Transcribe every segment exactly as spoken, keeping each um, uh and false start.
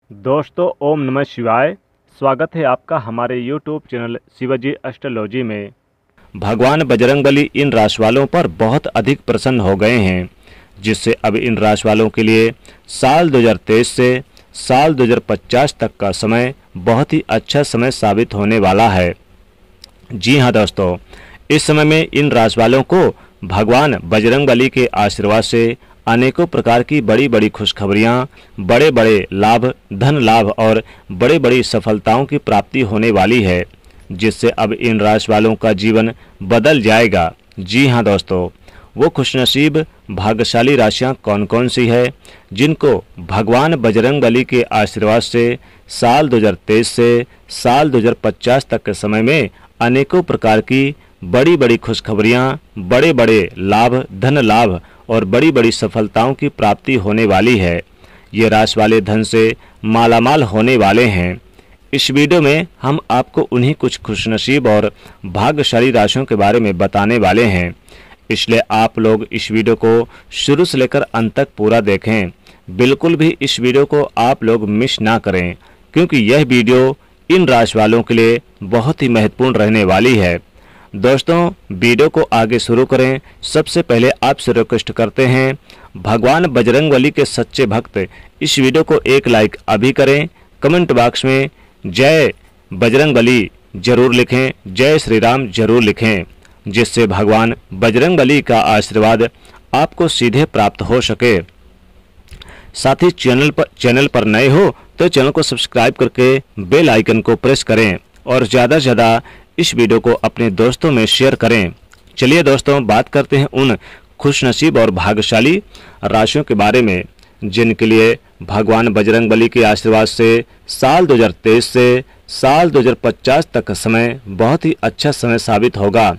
दोस्तों, ओम नमः शिवाय। स्वागत है आपका हमारे यूट्यूब चैनल शिवाजी एस्ट्रोलॉजी में। भगवान बजरंगबली इन राशि वालों पर बहुत अधिक प्रसन्न हो गए हैं, जिससे अब इन राशि वालों के लिए साल दो हज़ार तेईस से साल दो हज़ार पचास तक का समय बहुत ही अच्छा समय साबित होने वाला है। जी हाँ दोस्तों, इस समय में इन राशि वालों को भगवान बजरंगबली के आशीर्वाद से अनेकों प्रकार की बड़ी बड़ी खुशखबरियां, बड़े बड़े लाभ, धन लाभ और बड़े बड़ी सफलताओं की प्राप्ति होने वाली है, जिससे अब इन राशि वालों का जीवन बदल जाएगा। जी हाँ दोस्तों, वो खुशनसीब भाग्यशाली राशियां कौन कौन सी है जिनको भगवान बजरंगबली के आशीर्वाद से साल दो हज़ार तेईस से साल दो हज़ार पचास तक के समय में अनेकों प्रकार की बड़ी बड़ी खुशखबरियां, बड़े बड़े लाभ, धन लाभ और बड़ी बड़ी सफलताओं की प्राप्ति होने वाली है। ये राशि वाले धन से मालामाल होने वाले हैं। इस वीडियो में हम आपको उन्हीं कुछ खुशनसीब और भाग्यशाली राशियों के बारे में बताने वाले हैं, इसलिए आप लोग इस वीडियो को शुरू से लेकर अंत तक पूरा देखें। बिल्कुल भी इस वीडियो को आप लोग मिस ना करें, क्योंकि यह वीडियो इन राशि वालों के लिए बहुत ही महत्वपूर्ण रहने वाली है। दोस्तों, वीडियो को आगे शुरू करें सबसे पहले आपसे रिक्वेस्ट करते हैं, भगवान बजरंगबली के सच्चे भक्त इस वीडियो को एक लाइक अभी करें। कमेंट बॉक्स में जय बजरंगबली जरूर लिखें, जय श्री राम जरूर लिखें, जिससे भगवान बजरंगबली का आशीर्वाद आपको सीधे प्राप्त हो सके। साथ ही चैनल पर चैनल पर नए हो तो चैनल को सब्सक्राइब करके बेल आइकन को प्रेस करें और ज़्यादा से ज़्यादा इस वीडियो को अपने दोस्तों में शेयर करें। चलिए दोस्तों, बात करते हैं उन खुशनसीब और भाग्यशाली राशियों के बारे में जिनके लिए भगवान बजरंगबली के आशीर्वाद से साल दो हज़ार तेईस से साल दो हज़ार पचास तक का समय बहुत ही अच्छा समय साबित होगा।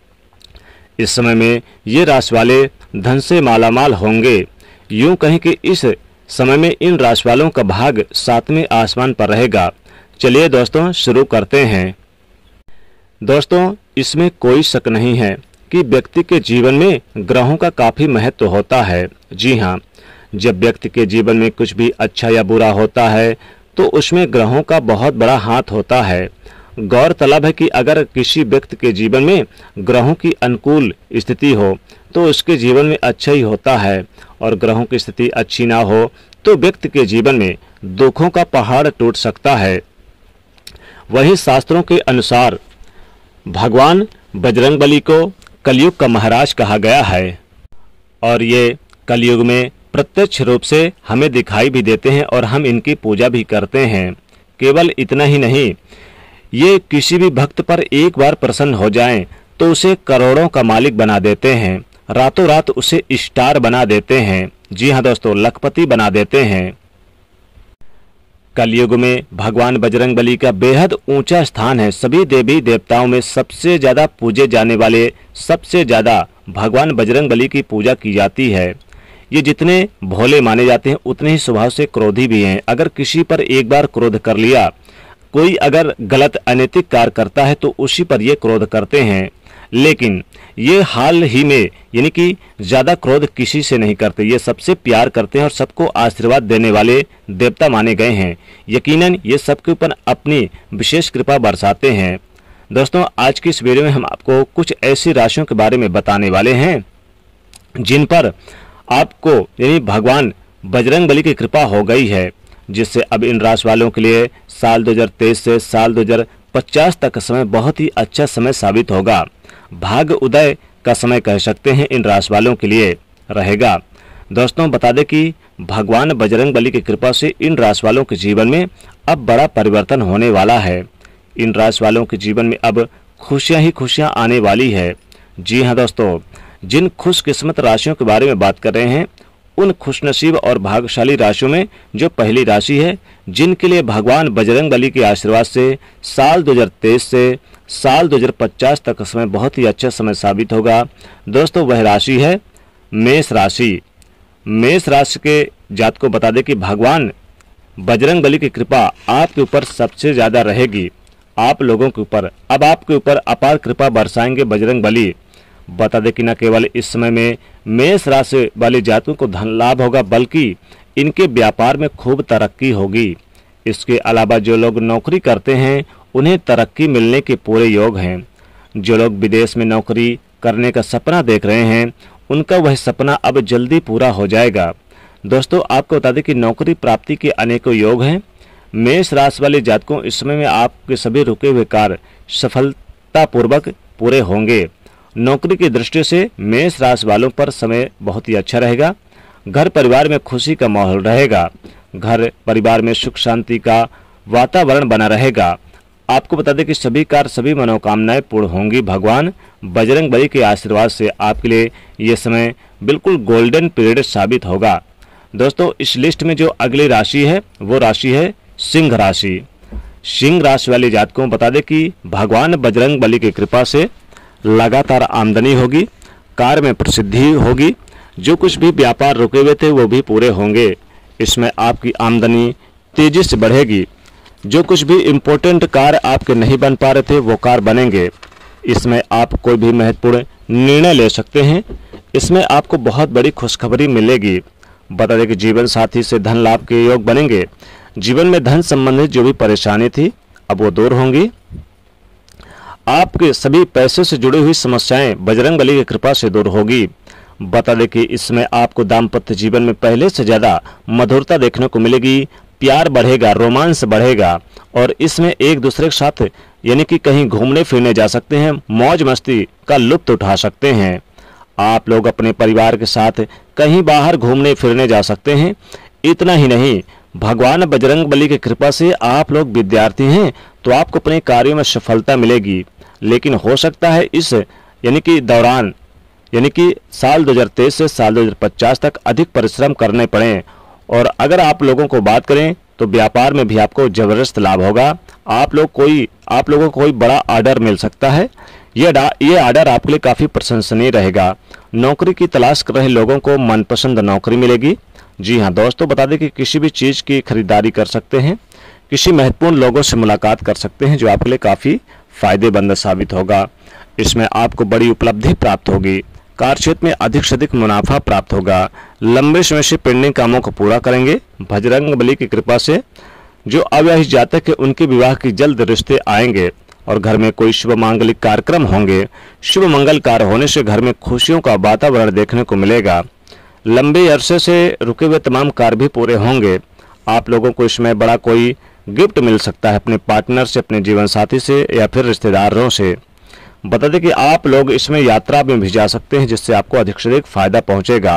इस समय में ये राशि वाले धन से मालामाल होंगे। यूं कहें कि इस समय में इन राशि वालों का भाग सातवें आसमान पर रहेगा। चलिए दोस्तों, शुरू करते हैं। दोस्तों, इसमें कोई शक नहीं है कि व्यक्ति के जीवन में ग्रहों का काफी महत्व होता है। जी हाँ, जब व्यक्ति के जीवन में कुछ भी अच्छा या बुरा होता है तो उसमें ग्रहों का बहुत बड़ा हाथ होता है। गौरतलब है कि अगर किसी व्यक्ति के जीवन में ग्रहों की अनुकूल स्थिति हो तो उसके जीवन में अच्छा ही होता है, और ग्रहों की स्थिति अच्छी ना हो तो व्यक्ति के जीवन में दुखों का पहाड़ टूट सकता है। वहीं शास्त्रों के अनुसार भगवान बजरंगबली को कलयुग का महाराज कहा गया है, और ये कलयुग में प्रत्यक्ष रूप से हमें दिखाई भी देते हैं और हम इनकी पूजा भी करते हैं। केवल इतना ही नहीं, ये किसी भी भक्त पर एक बार प्रसन्न हो जाएं तो उसे करोड़ों का मालिक बना देते हैं, रातों रात उसे स्टार बना देते हैं। जी हाँ दोस्तों, लखपति बना देते हैं। कलयुग में भगवान बजरंगबली का बेहद ऊंचा स्थान है। सभी देवी देवताओं में सबसे ज्यादा पूजे जाने वाले, सबसे ज्यादा भगवान बजरंगबली की पूजा की जाती है। ये जितने भोले माने जाते हैं उतने ही स्वभाव से क्रोधी भी हैं। अगर किसी पर एक बार क्रोध कर लिया, कोई अगर गलत अनैतिक कार्य करता है तो उसी पर ये क्रोध करते हैं, लेकिन ये हाल ही में यानी कि ज्यादा क्रोध किसी से नहीं करते। ये सबसे प्यार करते हैं और सबको आशीर्वाद देने वाले देवता माने गए हैं। यकीनन ये सबके ऊपर अपनी विशेष कृपा बरसाते हैं। दोस्तों, आज की इस वीडियो में हम आपको कुछ ऐसी राशियों के बारे में बताने वाले हैं जिन पर आपको यानी भगवान बजरंगबली की कृपा हो गई है, जिससे अब इन राशि वालों के लिए साल दो हज़ार तेईस से साल दो हज़ार पचास तक का समय बहुत ही अच्छा समय साबित होगा। भाग्य उदय का समय कह सकते हैं इन राशि वालों के लिए रहेगा। दोस्तों, बता दें कि भगवान बजरंगबली की कृपा से इन राशि वालों के जीवन में अब बड़ा परिवर्तन होने वाला है। इन राशि वालों के जीवन में अब खुशियां ही खुशियां आने वाली है। जी हाँ दोस्तों, जिन खुशकिस्मत राशियों के बारे में बात कर रहे हैं, उन खुशनसीब और भाग्यशाली राशियों में जो पहली राशि है जिनके लिए भगवान बजरंगबली के आशीर्वाद से साल दो हज़ार तेईस से साल दो हज़ार पचास तक का समय बहुत ही अच्छा समय साबित होगा। दोस्तों, वह राशि है मेष राशि। मेष राशि के जात को बता दें कि भगवान बजरंगबली की कृपा आपके ऊपर सबसे ज्यादा रहेगी। आप लोगों के ऊपर अब आपके ऊपर अपार कृपा बरसाएंगे बजरंगबली। बता दें कि न केवल इस समय में मेष राशि वाले जातकों को धन लाभ होगा, बल्कि इनके व्यापार में खूब तरक्की होगी। इसके अलावा जो लोग नौकरी करते हैं उन्हें तरक्की मिलने के पूरे योग हैं। जो लोग विदेश में नौकरी करने का सपना देख रहे हैं उनका वह सपना अब जल्दी पूरा हो जाएगा। दोस्तों, आपको बता दें कि नौकरी प्राप्ति के अनेकों योग हैं। मेष राशि वाले जातकों, इस समय में आपके सभी रुके हुए कार्य सफलतापूर्वक पूरे होंगे। नौकरी की दृष्टि से मेष राशि वालों पर समय बहुत ही अच्छा रहेगा। घर परिवार में खुशी का माहौल रहेगा। घर परिवार में सुख शांति का वातावरण बना रहेगा। आपको बता दें कि सभी कार्य सभी मनोकामनाएं पूर्ण होंगी। भगवान बजरंगबली के आशीर्वाद से आपके लिए ये समय बिल्कुल गोल्डन पीरियड साबित होगा। दोस्तों, इस लिस्ट में जो अगली राशि है वो राशि है सिंह राशि। सिंह राशि वाले जातकों बता दें कि भगवान बजरंगबली की कृपा से लगातार आमदनी होगी, कार्य में प्रसिद्धि होगी। जो कुछ भी व्यापार रुके हुए थे वो भी पूरे होंगे। इसमें आपकी आमदनी तेजी से बढ़ेगी। जो कुछ भी इम्पोर्टेंट कार्य आपके नहीं बन पा रहे थे वो कार्य बनेंगे। इसमें आप कोई भी महत्वपूर्ण निर्णय ले सकते हैं। इसमें आपको बहुत बड़ी खुशखबरी मिलेगी। बता दें कि जीवन साथी से धन लाभ के योग बनेंगे। जीवन में धन संबंधित जो भी परेशानी थी अब वो दूर होंगी। आपके सभी पैसे से जुड़ी हुई समस्याएं बजरंगबली की कृपा से दूर होगी। बता दें कि इसमें आपको दाम्पत्य जीवन में पहले से ज़्यादा मधुरता देखने को मिलेगी। प्यार बढ़ेगा, रोमांस बढ़ेगा और इसमें एक दूसरे के साथ यानी कि कहीं घूमने फिरने जा सकते हैं, मौज मस्ती का लुत्फ उठा सकते हैं। आप लोग अपने परिवार के साथ कहीं बाहर घूमने फिरने जा सकते हैं। इतना ही नहीं, भगवान बजरंगबली की कृपा से आप लोग विद्यार्थी हैं तो आपको अपने कार्यों में सफलता मिलेगी। लेकिन हो सकता है इस यानी कि दौरान यानी कि साल दो हज़ार तेईस से साल दो हज़ार पचास तक अधिक परिश्रम करने पड़े। और अगर आप लोगों को बात करें तो व्यापार में भी आपको जबरदस्त लाभ होगा। आप लोग कोई आप लोगों को कोई बड़ा ऑर्डर मिल सकता है। यह ये ऑर्डर आपके लिए काफ़ी प्रशंसनीय रहेगा। नौकरी की तलाश कर रहे लोगों को मनपसंद नौकरी मिलेगी। जी हाँ दोस्तों, बता दें कि किसी भी चीज़ की खरीदारी कर सकते हैं। किसी महत्वपूर्ण लोगों से मुलाकात कर सकते हैं जो आपके लिए काफ़ी फायदेमंद साबित होगा। इसमें आपको बड़ी उपलब्धि प्राप्त होगी। कार्यक्षेत्र में अधिक से अधिक मुनाफा प्राप्त होगा। लंबे समय से पेंडिंग कामों को पूरा करेंगे। बजरंगबली की कृपा से जो अविवाहित जातक है उनके विवाह की जल्द रिश्ते आएंगे और घर में कोई शुभ मांगलिक कार्यक्रम होंगे। शुभ मंगल कार्य होने से घर में खुशियों का वातावरण देखने को मिलेगा। लंबे अरसे से रुके हुए तमाम कार्य भी पूरे होंगे। आप लोगों को इसमें बड़ा कोई गिफ्ट मिल सकता है अपने पार्टनर से, अपने जीवन साथी से या फिर रिश्तेदारों से। बता दें कि आप लोग इसमें यात्रा में भी जा सकते हैं जिससे आपको अधिक से अधिक फायदा पहुंचेगा।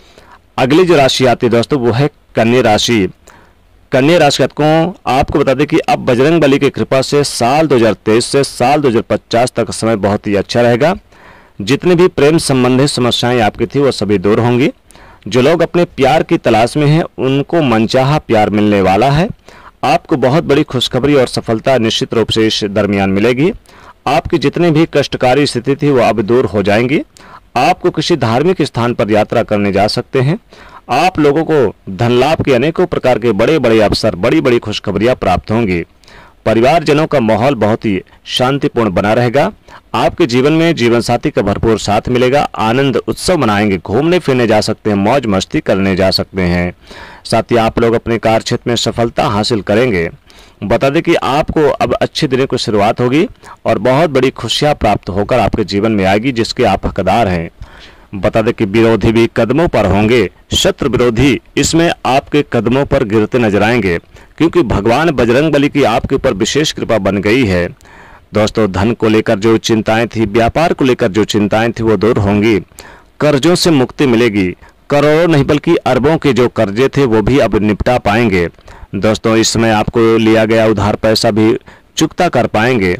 अगली जो राशि आती है दोस्तों वो है कन्या राशि। कन्या राशि जातकों, आपको बता दें कि अब बजरंगबली की कृपा से साल दो हज़ार तेईस से साल दो हज़ार पचास तक समय बहुत ही अच्छा रहेगा। जितनी भी प्रेम संबंधित समस्याएं आपकी थी वो सभी दूर होंगी। जो लोग अपने प्यार की तलाश में हैं उनको मनचाहा प्यार मिलने वाला है। आपको बहुत बड़ी खुशखबरी और सफलता निश्चित रूप से इस दरमियान मिलेगी। आपकी जितनी भी कष्टकारी स्थिति थी वो अब दूर हो जाएंगी। आपको किसी धार्मिक स्थान पर यात्रा करने जा सकते हैं। आप लोगों को धन लाभ के अनेकों प्रकार के बड़े बड़े अवसर, बड़ी बड़ी खुशखबरियां प्राप्त होंगी। परिवारजनों का माहौल बहुत ही शांतिपूर्ण बना रहेगा। आपके जीवन में जीवन साथी का भरपूर साथ मिलेगा। आनंद उत्सव मनाएंगे, घूमने फिरने जा सकते हैं, मौज मस्ती करने जा सकते हैं। साथ ही आप लोग अपने कार्य क्षेत्र में सफलता हासिल करेंगे। बता दें कि आपको अब अच्छे दिनों की शुरुआत होगी और बहुत बड़ी खुशियां प्राप्त होकर आपके जीवन में आएगी जिसके आप हकदार हैं। बता दें कि विरोधी भी कदमों पर होंगे। शत्रु विरोधी इसमें आपके कदमों पर गिरते नजर आएंगे क्योंकि भगवान बजरंगबली की आपके ऊपर विशेष कृपा बन गई है। दोस्तों, धन को लेकर जो चिंताएं थी, व्यापार को लेकर जो चिंताएं थी वो दूर होंगी। कर्जों से मुक्ति मिलेगी। करोड़ों नहीं बल्कि अरबों के जो कर्जे थे वो भी अब निपटा पाएंगे। दोस्तों, इस समय आपको लिया गया उधार पैसा भी चुकता कर पाएंगे।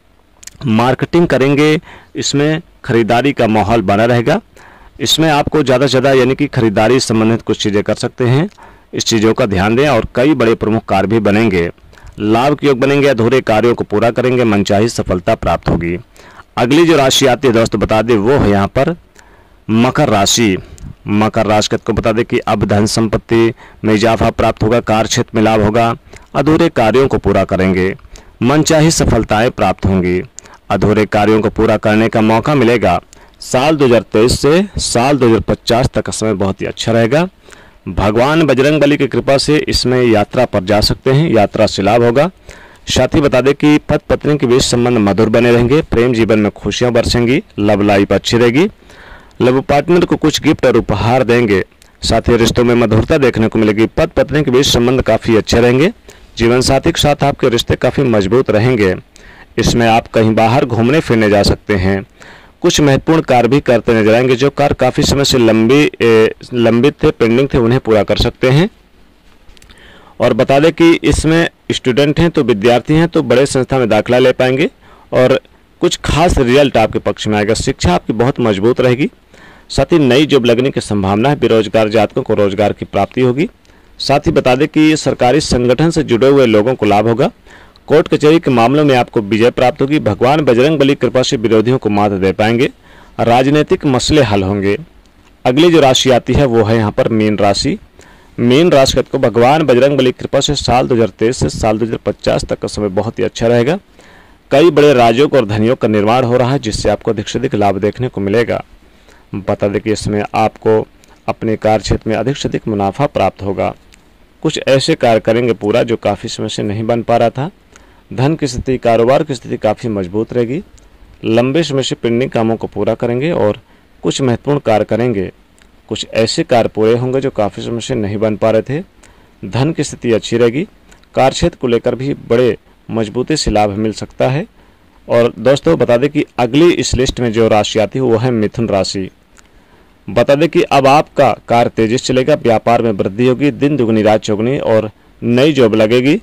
मार्केटिंग करेंगे, इसमें खरीदारी का माहौल बना रहेगा। इसमें आपको ज़्यादा से ज़्यादा यानी कि खरीदारी संबंधित कुछ चीज़ें कर सकते हैं। इस चीज़ों का ध्यान दें और कई बड़े प्रमुख कार्य भी बनेंगे। लाभ के योग बनेंगे। अधूरे कार्यों को पूरा करेंगे। मनचाही सफलता प्राप्त होगी। अगली जो राशि आती है दोस्तों बता दें वो है यहाँ पर मकर राशि। मकर राशि को बता दें कि अब धन संपत्ति में इजाफा प्राप्त होगा। कार्य क्षेत्र में लाभ होगा। अधूरे कार्यों को पूरा करेंगे। मनचाही सफलताएं प्राप्त होंगी। अधूरे कार्यों को पूरा करने का मौका मिलेगा। साल दो हज़ार तेईस से साल दो हज़ार पचास तक का समय बहुत ही अच्छा रहेगा। भगवान बजरंगबली की कृपा से इसमें यात्रा पर जा सकते हैं, यात्रा से लाभ होगा। साथ ही बता दें कि पति पत्नी के बीच संबंध मधुर बने रहेंगे, प्रेम जीवन में खुशियां बरसेंगी, लव लाइफ अच्छी रहेगी, लव पार्टनर को कुछ गिफ्ट और उपहार देंगे। साथ ही रिश्तों में मधुरता देखने को मिलेगी, पति पत्नी के बीच संबंध काफ़ी अच्छे रहेंगे, जीवन साथी के साथ आपके रिश्ते काफ़ी मजबूत रहेंगे। इसमें आप कहीं बाहर घूमने फिरने जा सकते हैं, कुछ महत्वपूर्ण कार्य भी करते नजर आएंगे। जो कार्य काफ़ी समय से लंबी लंबित थे, पेंडिंग थे, उन्हें पूरा कर सकते हैं। और बता दें कि इसमें स्टूडेंट हैं तो विद्यार्थी हैं तो बड़े संस्था में दाखिला ले पाएंगे और कुछ खास रिजल्ट आपके पक्ष में आएगा। शिक्षा आपकी बहुत मजबूत रहेगी। साथ ही नई जॉब लगने की संभावना है, बेरोजगार जातकों को रोजगार की प्राप्ति होगी। साथ ही बता दें कि सरकारी संगठन से जुड़े हुए लोगों को लाभ होगा। कोर्ट कचहरी के मामलों में आपको विजय प्राप्त होगी। भगवान बजरंगबली की कृपा से विरोधियों को मात दे पाएंगे। राजनीतिक मसले हल होंगे। अगली जो राशि आती है वो है यहाँ पर मीन राशि। मीन राशि को भगवान बजरंगबली की कृपा से साल दो हज़ार तेईस से साल दो हज़ार पचास तक का समय बहुत ही अच्छा रहेगा। कई बड़े राज्यों और धनियों का निर्माण हो रहा है, जिससे आपको अधिक से अधिक लाभ देखने को मिलेगा। बता दें कि इसमें आपको अपने कार्य क्षेत्र में अधिक से अधिक मुनाफा प्राप्त होगा। कुछ ऐसे कार्य करेंगे पूरा जो काफ़ी समय से नहीं बन पा रहा था। धन की स्थिति, कारोबार की स्थिति काफ़ी मजबूत रहेगी। लंबे समय से पेंडिंग कामों को पूरा करेंगे और कुछ महत्वपूर्ण कार्य करेंगे। कुछ ऐसे कार्य पूरे होंगे जो काफ़ी समय से नहीं बन पा रहे थे। धन की स्थिति अच्छी रहेगी। कार्यक्षेत्र को लेकर भी बड़े मजबूती से लाभ मिल सकता है। और दोस्तों बता दें कि अगली इस लिस्ट में जो राशि आती है वो है मिथुन राशि। बता दें कि अब आपका कार्य तेजी से चलेगा, व्यापार में वृद्धि होगी, दिन दुगनी रात चौगुनी और नई जॉब लगेगी।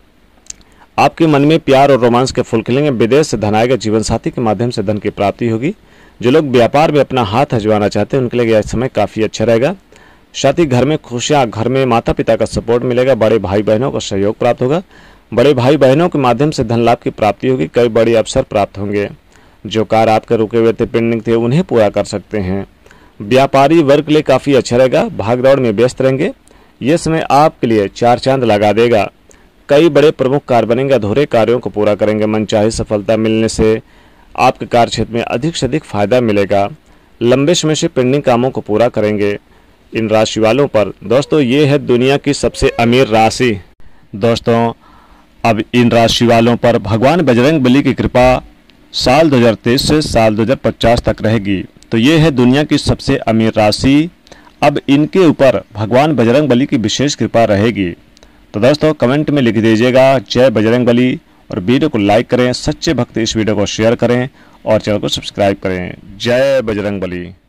आपके मन में प्यार और रोमांस के फूल खिलेंगे। विदेश से धन आएगा, जीवन साथी के माध्यम से धन की प्राप्ति होगी। जो लोग व्यापार में अपना हाथ आजमाना चाहते हैं उनके लिए यह समय काफ़ी अच्छा रहेगा। साथ ही घर में खुशियाँ, घर में माता पिता का सपोर्ट मिलेगा, बड़े भाई बहनों का सहयोग प्राप्त होगा। बड़े भाई बहनों के माध्यम से धन लाभ की प्राप्ति होगी। कई बड़े अवसर प्राप्त होंगे। जो कार्य आपके रुके हुए थे, पेंडिंग थे, उन्हें पूरा कर सकते हैं। व्यापारी वर्ग के लिए काफ़ी अच्छा रहेगा, भागदौड़ में व्यस्त रहेंगे। ये समय आपके लिए चार चांद लगा देगा। कई बड़े प्रमुख कार्य बनेंगे, अधूरे कार्यों को पूरा करेंगे। मनचाही सफलता मिलने से आपके कार्य क्षेत्र में अधिक से अधिक फायदा मिलेगा। लंबे समय से पेंडिंग कामों को पूरा करेंगे। इन राशि वालों पर दोस्तों ये है दुनिया की सबसे अमीर राशि। दोस्तों अब इन राशि वालों पर भगवान बजरंगबली की कृपा साल दो हज़ार तेईस से साल दो हज़ार पचास तक रहेगी। तो ये है दुनिया की सबसे अमीर राशि। अब इनके ऊपर भगवान बजरंगबली की विशेष कृपा रहेगी। तो दोस्तों कमेंट में लिख दीजिएगा जय बजरंगबली और वीडियो को लाइक करें। सच्चे भक्त इस वीडियो को शेयर करें और चैनल को सब्सक्राइब करें। जय बजरंगबली।